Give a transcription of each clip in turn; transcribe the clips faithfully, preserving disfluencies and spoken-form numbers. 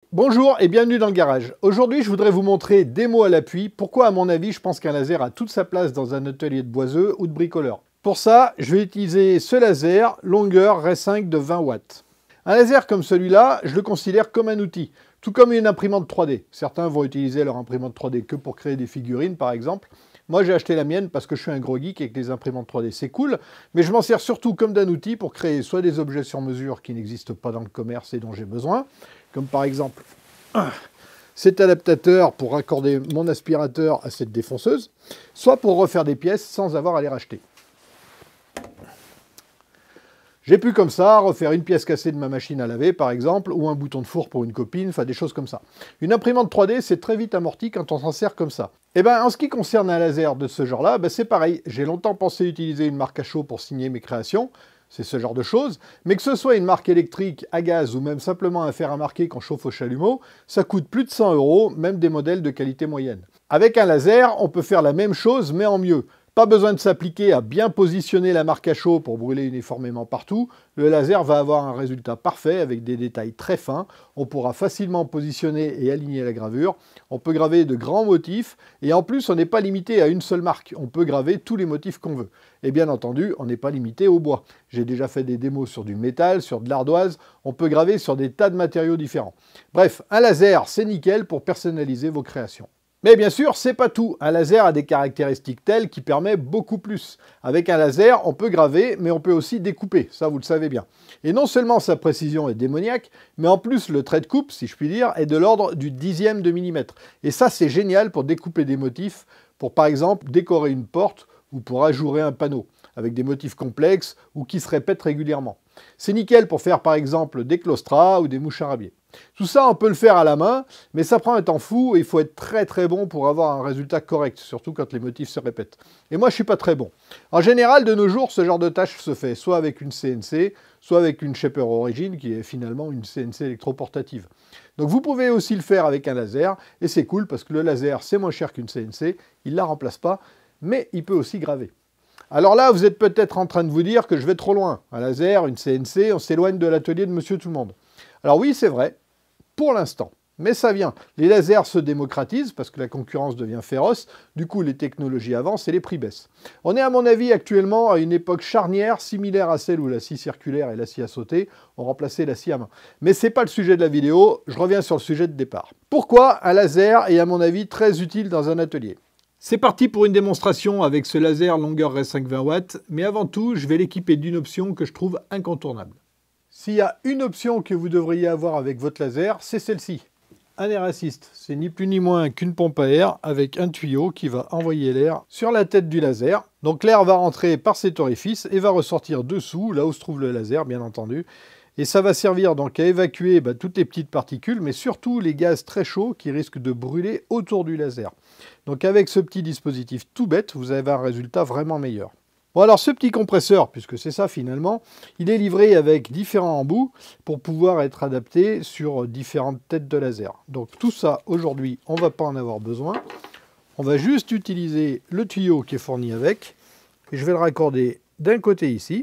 Bonjour et bienvenue dans le garage. Aujourd'hui, je voudrais vous montrer, démo à l'appui, pourquoi à mon avis, je pense qu'un laser a toute sa place dans un atelier de boiseux ou de bricoleur. Pour ça, je vais utiliser ce laser, longueur R cinq de vingt watts. Un laser comme celui-là, je le considère comme un outil, tout comme une imprimante trois D. Certains vont utiliser leur imprimante trois D que pour créer des figurines, par exemple. Moi, j'ai acheté la mienne parce que je suis un gros geek et que les imprimantes trois D, c'est cool, mais je m'en sers surtout comme d'un outil pour créer soit des objets sur mesure qui n'existent pas dans le commerce et dont j'ai besoin, comme par exemple cet adaptateur pour raccorder mon aspirateur à cette défonceuse, soit pour refaire des pièces sans avoir à les racheter. J'ai pu comme ça refaire une pièce cassée de ma machine à laver par exemple, ou un bouton de four pour une copine, enfin des choses comme ça. Une imprimante trois D, c'est très vite amorti quand on s'en sert comme ça. Et bien en ce qui concerne un laser de ce genre-là, ben, c'est pareil. J'ai longtemps pensé utiliser une marque à chaud pour signer mes créations, c'est ce genre de choses, mais que ce soit une marque électrique, à gaz ou même simplement un fer à marquer qu'on chauffe au chalumeau, ça coûte plus de cent euros, même des modèles de qualité moyenne. Avec un laser, on peut faire la même chose mais en mieux. Pas besoin de s'appliquer à bien positionner la marque à chaud pour brûler uniformément partout. Le laser va avoir un résultat parfait avec des détails très fins. On pourra facilement positionner et aligner la gravure. On peut graver de grands motifs et en plus on n'est pas limité à une seule marque. On peut graver tous les motifs qu'on veut. Et bien entendu, on n'est pas limité au bois. J'ai déjà fait des démos sur du métal, sur de l'ardoise. On peut graver sur des tas de matériaux différents. Bref, un laser, c'est nickel pour personnaliser vos créations. Mais bien sûr, c'est pas tout. Un laser a des caractéristiques telles qui permettent beaucoup plus. Avec un laser, on peut graver, mais on peut aussi découper. Ça, vous le savez bien. Et non seulement sa précision est démoniaque, mais en plus, le trait de coupe, si je puis dire, est de l'ordre du dixième de millimètre. Et ça, c'est génial pour découper des motifs, pour par exemple décorer une porte ou pour ajourer un panneau, avec des motifs complexes ou qui se répètent régulièrement. C'est nickel pour faire par exemple des claustras ou des mouches à rabier. Tout ça, on peut le faire à la main, mais ça prend un temps fou et il faut être très très bon pour avoir un résultat correct, surtout quand les motifs se répètent. Et moi, je suis pas très bon. En général, de nos jours, ce genre de tâche se fait soit avec une C N C, soit avec une Shaper Origin, qui est finalement une C N C électroportative. Donc vous pouvez aussi le faire avec un laser, et c'est cool parce que le laser, c'est moins cher qu'une C N C, il ne la remplace pas, mais il peut aussi graver. Alors là, vous êtes peut-être en train de vous dire que je vais trop loin. Un laser, une C N C, on s'éloigne de l'atelier de Monsieur Tout-le-Monde. Alors oui, c'est vrai, pour l'instant. Mais ça vient. Les lasers se démocratisent parce que la concurrence devient féroce. Du coup, les technologies avancent et les prix baissent. On est à mon avis actuellement à une époque charnière similaire à celle où la scie circulaire et la scie à sauter ont remplacé la scie à main. Mais ce n'est pas le sujet de la vidéo, je reviens sur le sujet de départ. Pourquoi un laser est à mon avis très utile dans un atelier ? C'est parti pour une démonstration avec ce laser longueur R cinq vingt watts, mais avant tout, je vais l'équiper d'une option que je trouve incontournable. S'il y a une option que vous devriez avoir avec votre laser, c'est celle-ci. Un air assist, c'est ni plus ni moins qu'une pompe à air avec un tuyau qui va envoyer l'air sur la tête du laser. Donc l'air va rentrer par cet orifice et va ressortir dessous, là où se trouve le laser, bien entendu. Et ça va servir donc à évacuer bah, toutes les petites particules, mais surtout les gaz très chauds qui risquent de brûler autour du laser. Donc avec ce petit dispositif tout bête, vous avez un résultat vraiment meilleur. Bon alors ce petit compresseur, puisque c'est ça finalement, il est livré avec différents embouts pour pouvoir être adapté sur différentes têtes de laser. Donc tout ça aujourd'hui, on ne va pas en avoir besoin. On va juste utiliser le tuyau qui est fourni avec. Et je vais le raccorder d'un côté ici.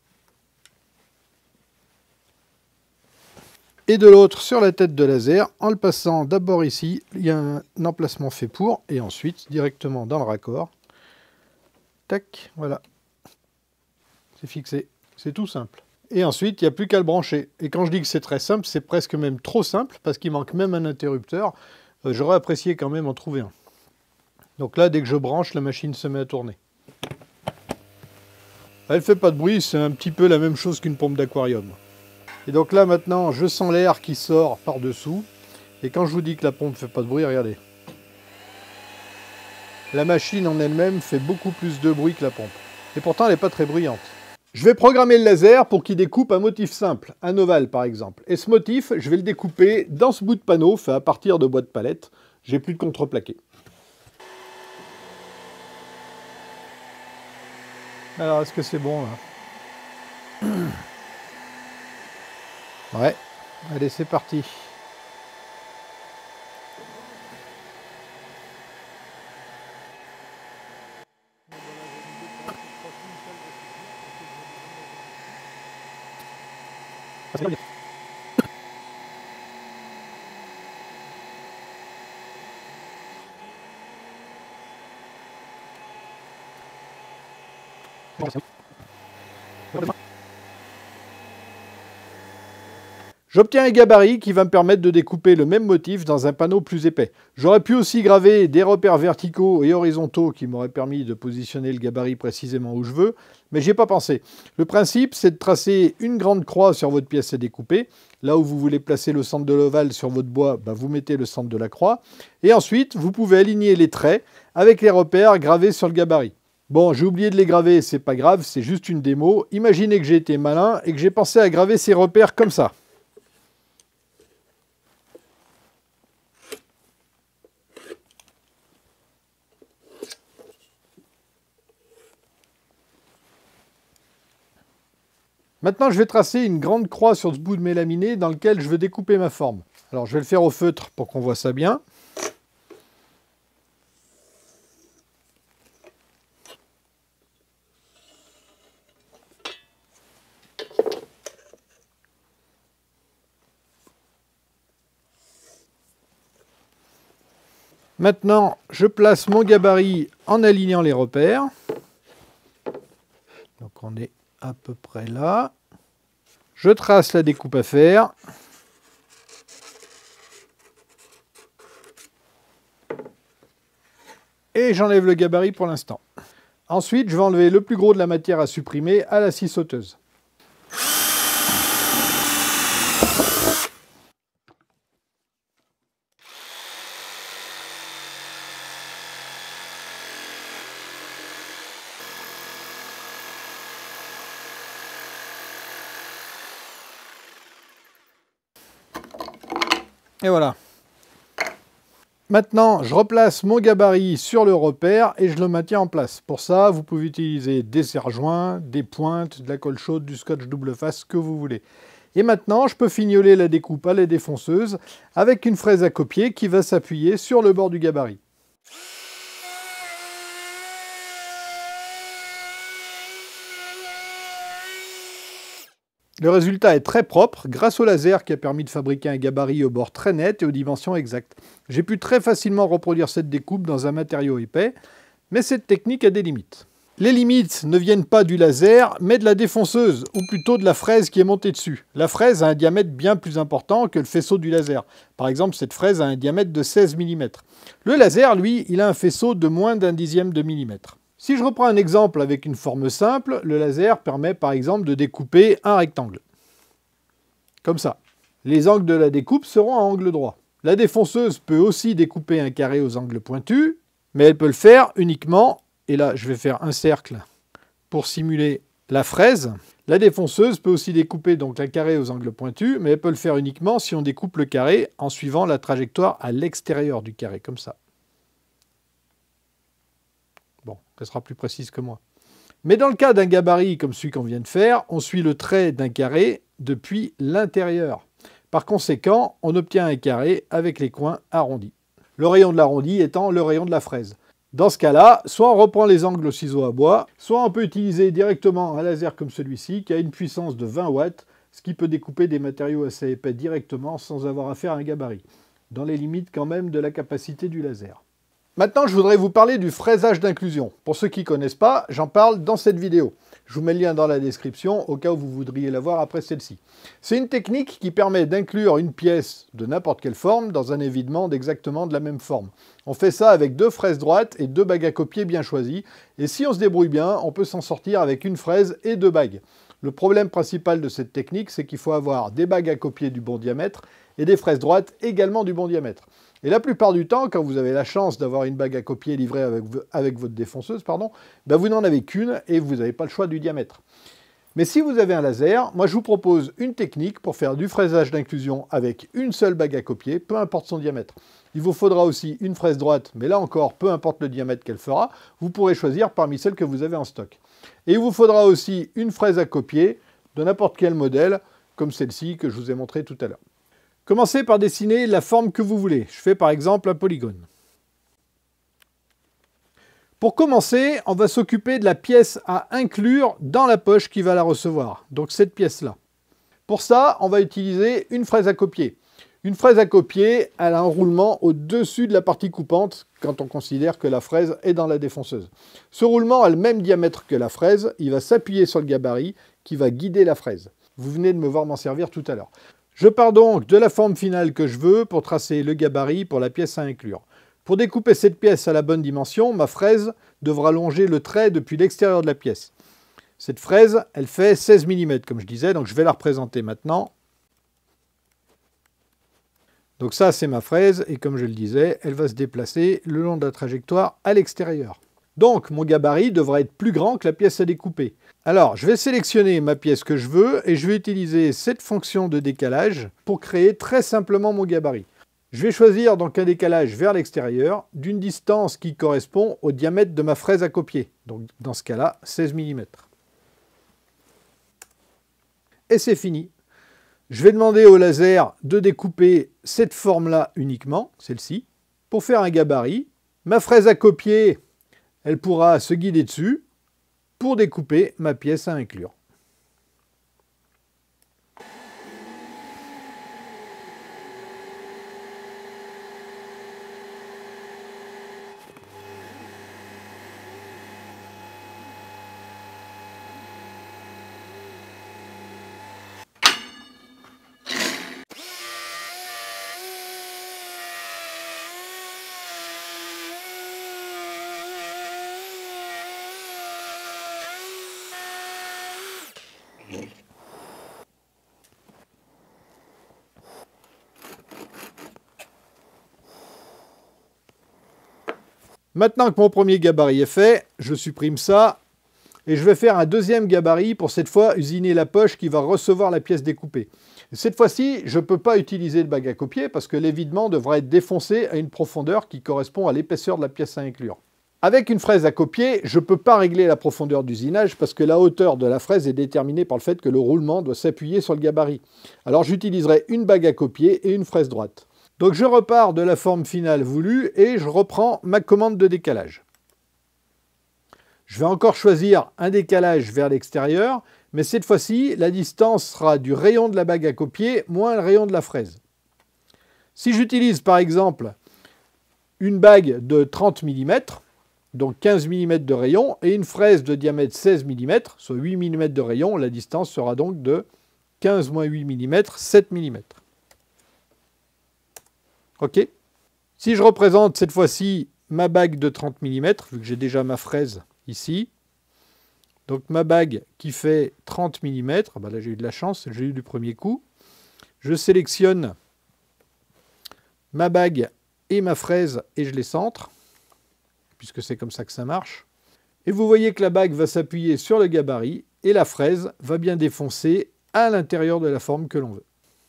Et de l'autre sur la tête de laser, en le passant d'abord ici, il y a un emplacement fait pour, et ensuite directement dans le raccord. Tac, voilà. C'est fixé. C'est tout simple. Et ensuite, il n'y a plus qu'à le brancher. Et quand je dis que c'est très simple, c'est presque même trop simple, parce qu'il manque même un interrupteur. Euh, J'aurais apprécié quand même en trouver un. Donc là, dès que je branche, la machine se met à tourner. Elle ne fait pas de bruit, c'est un petit peu la même chose qu'une pompe d'aquarium. Et donc là, maintenant, je sens l'air qui sort par-dessous. Et quand je vous dis que la pompe ne fait pas de bruit, regardez. La machine en elle-même fait beaucoup plus de bruit que la pompe. Et pourtant, elle n'est pas très bruyante. Je vais programmer le laser pour qu'il découpe un motif simple, un ovale par exemple. Et ce motif, je vais le découper dans ce bout de panneau fait à partir de bois de palette. J'ai plus de contreplaqué. Alors, est-ce que c'est bon là? Ouais, allez, c'est parti. J'obtiens un gabarit qui va me permettre de découper le même motif dans un panneau plus épais. J'aurais pu aussi graver des repères verticaux et horizontaux qui m'auraient permis de positionner le gabarit précisément où je veux, mais j'y ai pas pensé. Le principe, c'est de tracer une grande croix sur votre pièce à découper. Là où vous voulez placer le centre de l'ovale sur votre bois, bah vous mettez le centre de la croix. Et ensuite, vous pouvez aligner les traits avec les repères gravés sur le gabarit. Bon, j'ai oublié de les graver, c'est pas grave, c'est juste une démo. Imaginez que j'ai été malin et que j'ai pensé à graver ces repères comme ça. Maintenant, je vais tracer une grande croix sur ce bout de mes laminés dans lequel je veux découper ma forme. Alors, je vais le faire au feutre pour qu'on voit ça bien. Maintenant, je place mon gabarit en alignant les repères. Donc, on est à peu près là. Je trace la découpe à faire. Et j'enlève le gabarit pour l'instant. Ensuite, je vais enlever le plus gros de la matière à supprimer à la scie sauteuse. Et voilà. Maintenant, je replace mon gabarit sur le repère et je le maintiens en place. Pour ça, vous pouvez utiliser des serre-joints, des pointes, de la colle chaude, du scotch double face, ce que vous voulez. Et maintenant, je peux fignoler la découpe à la défonceuse avec une fraise à copier qui va s'appuyer sur le bord du gabarit. Le résultat est très propre grâce au laser qui a permis de fabriquer un gabarit au bord très net et aux dimensions exactes. J'ai pu très facilement reproduire cette découpe dans un matériau épais, mais cette technique a des limites. Les limites ne viennent pas du laser, mais de la défonceuse, ou plutôt de la fraise qui est montée dessus. La fraise a un diamètre bien plus important que le faisceau du laser. Par exemple, cette fraise a un diamètre de seize millimètres. Le laser, lui, il a un faisceau de moins d'un dixième de millimètre. Si je reprends un exemple avec une forme simple, le laser permet par exemple de découper un rectangle. Comme ça. Les angles de la découpe seront à angle droit. La défonceuse peut aussi découper un carré aux angles pointus, mais elle peut le faire uniquement, et là je vais faire un cercle pour simuler la fraise. La défonceuse peut aussi découper donc un carré aux angles pointus, mais elle peut le faire uniquement si on découpe le carré en suivant la trajectoire à l'extérieur du carré, comme ça. Bon, ça sera plus précise que moi. Mais dans le cas d'un gabarit comme celui qu'on vient de faire, on suit le trait d'un carré depuis l'intérieur. Par conséquent, on obtient un carré avec les coins arrondis. Le rayon de l'arrondi étant le rayon de la fraise. Dans ce cas-là, soit on reprend les angles au ciseau à bois, soit on peut utiliser directement un laser comme celui-ci qui a une puissance de vingt watts, ce qui peut découper des matériaux assez épais directement sans avoir à faire un gabarit, dans les limites quand même de la capacité du laser. Maintenant, je voudrais vous parler du fraisage d'inclusion. Pour ceux qui ne connaissent pas, j'en parle dans cette vidéo. Je vous mets le lien dans la description au cas où vous voudriez la voir après celle-ci. C'est une technique qui permet d'inclure une pièce de n'importe quelle forme dans un évidement d'exactement de la même forme. On fait ça avec deux fraises droites et deux bagues à copier bien choisies. Et si on se débrouille bien, on peut s'en sortir avec une fraise et deux bagues. Le problème principal de cette technique, c'est qu'il faut avoir des bagues à copier du bon diamètre et des fraises droites également du bon diamètre. Et la plupart du temps, quand vous avez la chance d'avoir une bague à copier livrée avec, avec votre défonceuse, pardon, ben vous n'en avez qu'une et vous n'avez pas le choix du diamètre. Mais si vous avez un laser, moi je vous propose une technique pour faire du fraisage d'inclusion avec une seule bague à copier, peu importe son diamètre. Il vous faudra aussi une fraise droite, mais là encore, peu importe le diamètre qu'elle fera, vous pourrez choisir parmi celles que vous avez en stock. Et il vous faudra aussi une fraise à copier de n'importe quel modèle, comme celle-ci que je vous ai montré tout à l'heure. Commencez par dessiner la forme que vous voulez. Je fais par exemple un polygone. Pour commencer, on va s'occuper de la pièce à inclure dans la poche qui va la recevoir. Donc cette pièce-là. Pour ça, on va utiliser une fraise à copier. Une fraise à copier, elle a un roulement au-dessus de la partie coupante quand on considère que la fraise est dans la défonceuse. Ce roulement a le même diamètre que la fraise, il va s'appuyer sur le gabarit qui va guider la fraise. Vous venez de me voir m'en servir tout à l'heure. Je pars donc de la forme finale que je veux pour tracer le gabarit pour la pièce à inclure. Pour découper cette pièce à la bonne dimension, ma fraise devra longer le trait depuis l'extérieur de la pièce. Cette fraise, elle fait seize millimètres comme je disais, donc je vais la représenter maintenant. Donc ça, c'est ma fraise, et comme je le disais, elle va se déplacer le long de la trajectoire à l'extérieur. Donc, mon gabarit devra être plus grand que la pièce à découper. Alors, je vais sélectionner ma pièce que je veux, et je vais utiliser cette fonction de décalage pour créer très simplement mon gabarit. Je vais choisir donc un décalage vers l'extérieur d'une distance qui correspond au diamètre de ma fraise à copier. Donc, dans ce cas-là, seize millimètres. Et c'est fini. Je vais demander au laser de découper cette forme-là uniquement, celle-ci. Pour faire un gabarit, ma fraise à copier, elle pourra se guider dessus pour découper ma pièce à inclure. Maintenant que mon premier gabarit est fait, je supprime ça et je vais faire un deuxième gabarit pour cette fois usiner la poche qui va recevoir la pièce découpée. Cette fois-ci, je ne peux pas utiliser le bague à copier parce que l'évidement devra être défoncé à une profondeur qui correspond à l'épaisseur de la pièce à inclure. Avec une fraise à copier, je ne peux pas régler la profondeur d'usinage parce que la hauteur de la fraise est déterminée par le fait que le roulement doit s'appuyer sur le gabarit. Alors j'utiliserai une bague à copier et une fraise droite. Donc je repars de la forme finale voulue et je reprends ma commande de décalage. Je vais encore choisir un décalage vers l'extérieur, mais cette fois-ci, la distance sera du rayon de la bague à copier moins le rayon de la fraise. Si j'utilise par exemple une bague de trente millimètres, donc quinze millimètres de rayon, et une fraise de diamètre seize millimètres, soit huit millimètres de rayon, la distance sera donc de quinze moins huit millimètres, sept millimètres. OK. Si je représente cette fois-ci ma bague de trente millimètres, vu que j'ai déjà ma fraise ici, donc ma bague qui fait trente millimètres, ben là j'ai eu de la chance, j'ai eu du premier coup, je sélectionne ma bague et ma fraise et je les centre, puisque c'est comme ça que ça marche. Et vous voyez que la bague va s'appuyer sur le gabarit et la fraise va bien défoncer à l'intérieur de la forme que l'on veut.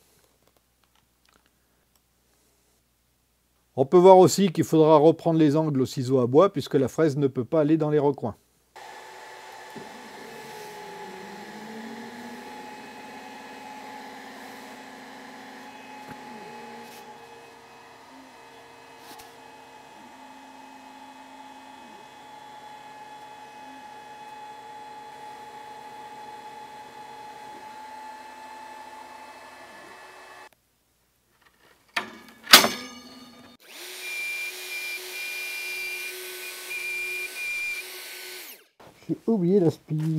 On peut voir aussi qu'il faudra reprendre les angles au ciseau à bois puisque la fraise ne peut pas aller dans les recoins. J'ai oublié la spie.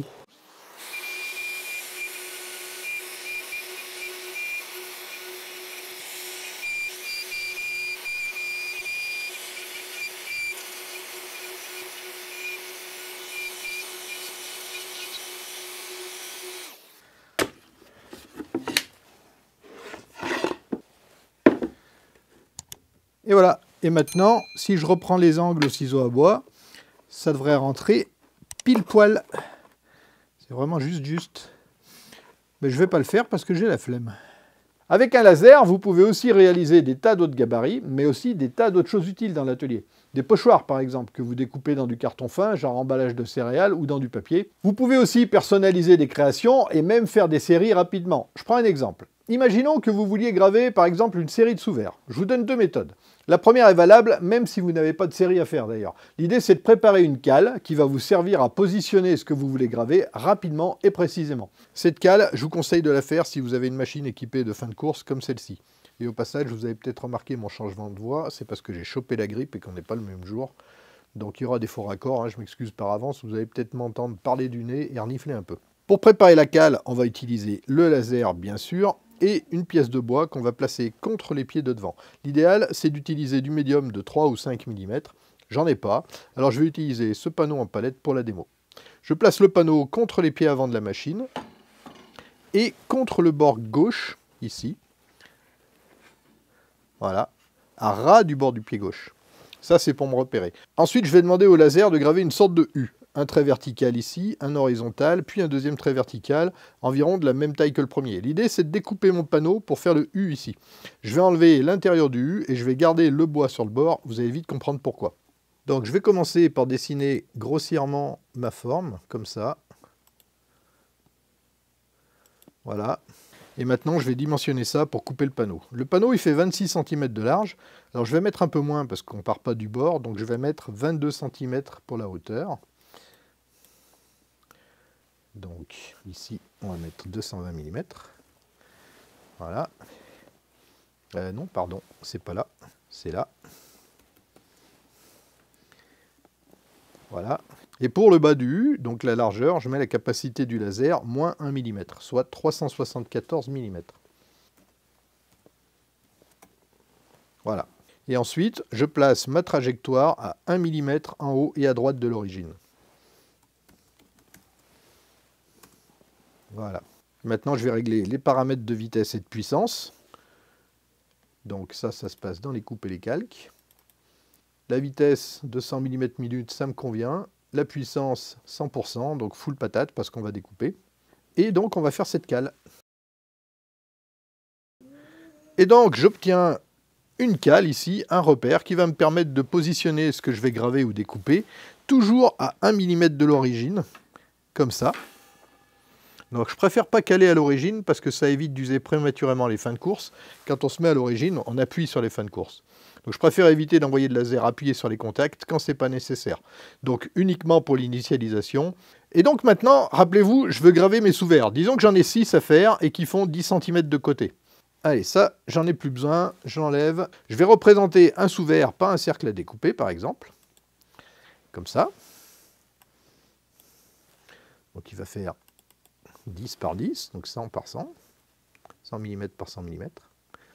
Et voilà. Et maintenant, si je reprends les angles au ciseau à bois, ça devrait rentrer pile poil. C'est vraiment juste juste. Mais je ne vais pas le faire parce que j'ai la flemme. Avec un laser, vous pouvez aussi réaliser des tas d'autres gabarits, mais aussi des tas d'autres choses utiles dans l'atelier. Des pochoirs, par exemple, que vous découpez dans du carton fin, genre emballage de céréales ou dans du papier. Vous pouvez aussi personnaliser des créations et même faire des séries rapidement. Je prends un exemple. Imaginons que vous vouliez graver, par exemple, une série de sous-verts. Je vous donne deux méthodes. La première est valable, même si vous n'avez pas de série à faire d'ailleurs. L'idée, c'est de préparer une cale qui va vous servir à positionner ce que vous voulez graver rapidement et précisément. Cette cale, je vous conseille de la faire si vous avez une machine équipée de fin de course comme celle-ci. Et au passage, vous avez peut-être remarqué mon changement de voix, c'est parce que j'ai chopé la grippe et qu'on n'est pas le même jour. Donc il y aura des faux raccords, hein, je m'excuse par avance, vous allez peut-être m'entendre parler du nez et renifler un peu. Pour préparer la cale, on va utiliser le laser bien sûr, et une pièce de bois qu'on va placer contre les pieds de devant. L'idéal, c'est d'utiliser du médium de trois ou cinq millimètres. J'en ai pas, alors je vais utiliser ce panneau en palette pour la démo. Je place le panneau contre les pieds avant de la machine, et contre le bord gauche, ici, voilà, à ras du bord du pied gauche. Ça, c'est pour me repérer. Ensuite, je vais demander au laser de graver une sorte de U. Un trait vertical ici, un horizontal, puis un deuxième trait vertical, environ de la même taille que le premier. L'idée, c'est de découper mon panneau pour faire le U ici. Je vais enlever l'intérieur du U et je vais garder le bois sur le bord. Vous allez vite comprendre pourquoi. Donc, je vais commencer par dessiner grossièrement ma forme, comme ça. Voilà. Et maintenant, je vais dimensionner ça pour couper le panneau. Le panneau, il fait vingt-six centimètres de large. Alors, je vais mettre un peu moins parce qu'on ne part pas du bord. Donc, je vais mettre vingt-deux centimètres pour la hauteur. Donc, ici, on va mettre deux cent vingt millimètres. Voilà. Euh, non, pardon, c'est pas là. C'est là. Voilà. Et pour le bas du U, donc la largeur, je mets la capacité du laser moins un millimètre, soit trois cent soixante-quatorze millimètres. Voilà. Et ensuite, je place ma trajectoire à un millimètre en haut et à droite de l'origine. Voilà. Maintenant, je vais régler les paramètres de vitesse et de puissance. Donc ça, ça se passe dans les coupes et les calques. La vitesse, deux cents millimètres minute, ça me convient. La puissance, cent pour cent, donc full patate parce qu'on va découper. Et donc, on va faire cette cale. Et donc, j'obtiens une cale ici, un repère qui va me permettre de positionner ce que je vais graver ou découper, toujours à un millimètre de l'origine, comme ça. Donc je préfère pas caler à l'origine parce que ça évite d'user prématurément les fins de course. Quand on se met à l'origine, on appuie sur les fins de course. Donc je préfère éviter d'envoyer de laser appuyer sur les contacts quand c'est pas nécessaire. Donc uniquement pour l'initialisation. Et donc maintenant, rappelez-vous, je veux graver mes sous-verres. Disons que j'en ai six à faire et qui font dix centimètres de côté. Allez, ça, j'en ai plus besoin, je l'enlève. Je vais représenter un sous-verre, pas un cercle à découper par exemple. Comme ça. Donc il va faire dix par dix, donc cent par cent, cent millimètres par cent millimètres.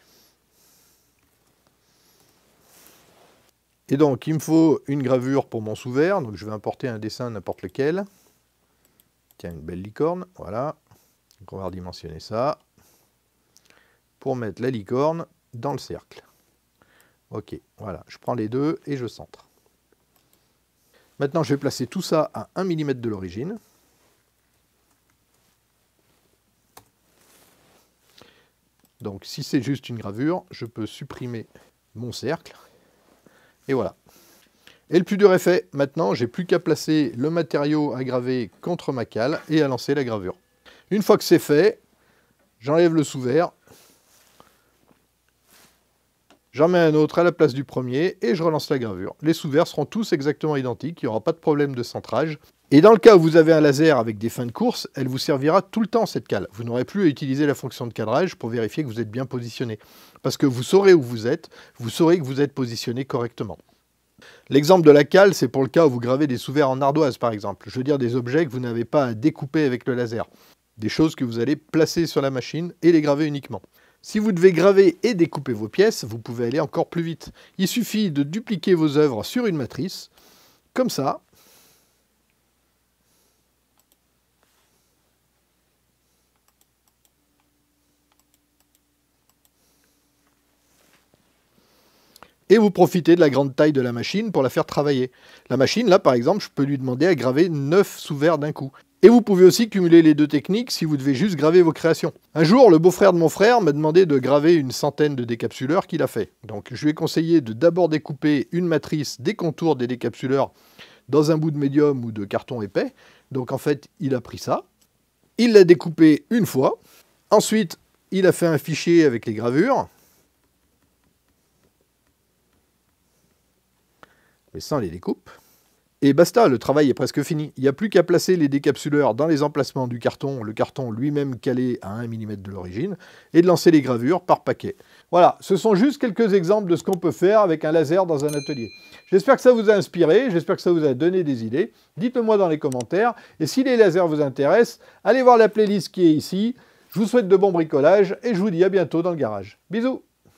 Et donc, il me faut une gravure pour mon sous-verre, donc je vais importer un dessin n'importe lequel. Tiens, une belle licorne, voilà. Donc on va redimensionner ça, pour mettre la licorne dans le cercle. Ok, voilà, je prends les deux et je centre. Maintenant, je vais placer tout ça à un millimètre de l'origine. Donc si c'est juste une gravure, je peux supprimer mon cercle. Et voilà. Et le plus dur est fait. Maintenant, j'ai plus qu'à placer le matériau à graver contre ma cale et à lancer la gravure. Une fois que c'est fait, j'enlève le sous-verre. J'en mets un autre à la place du premier et je relance la gravure. Les sous-verres seront tous exactement identiques, il n'y aura pas de problème de centrage. Et dans le cas où vous avez un laser avec des fins de course, elle vous servira tout le temps cette cale. Vous n'aurez plus à utiliser la fonction de cadrage pour vérifier que vous êtes bien positionné. Parce que vous saurez où vous êtes, vous saurez que vous êtes positionné correctement. L'exemple de la cale, c'est pour le cas où vous gravez des sous-verres en ardoise par exemple. Je veux dire des objets que vous n'avez pas à découper avec le laser. Des choses que vous allez placer sur la machine et les graver uniquement. Si vous devez graver et découper vos pièces, vous pouvez aller encore plus vite. Il suffit de dupliquer vos œuvres sur une matrice, comme ça. Et vous profitez de la grande taille de la machine pour la faire travailler. La machine, là, par exemple, je peux lui demander à graver neuf sous-verres d'un coup. Et vous pouvez aussi cumuler les deux techniques si vous devez juste graver vos créations. Un jour, le beau-frère de mon frère m'a demandé de graver une centaine de décapsuleurs qu'il a fait. Donc je lui ai conseillé de d'abord découper une matrice des contours des décapsuleurs dans un bout de médium ou de carton épais. Donc en fait, il a pris ça. Il l'a découpé une fois. Ensuite, il a fait un fichier avec les gravures. Mais sans les découpes. Et basta, le travail est presque fini. Il n'y a plus qu'à placer les décapsuleurs dans les emplacements du carton, le carton lui-même calé à un millimètre de l'origine, et de lancer les gravures par paquet. Voilà, ce sont juste quelques exemples de ce qu'on peut faire avec un laser dans un atelier. J'espère que ça vous a inspiré, j'espère que ça vous a donné des idées. Dites-le moi dans les commentaires. Et si les lasers vous intéressent, allez voir la playlist qui est ici. Je vous souhaite de bons bricolages et je vous dis à bientôt dans le garage. Bisous!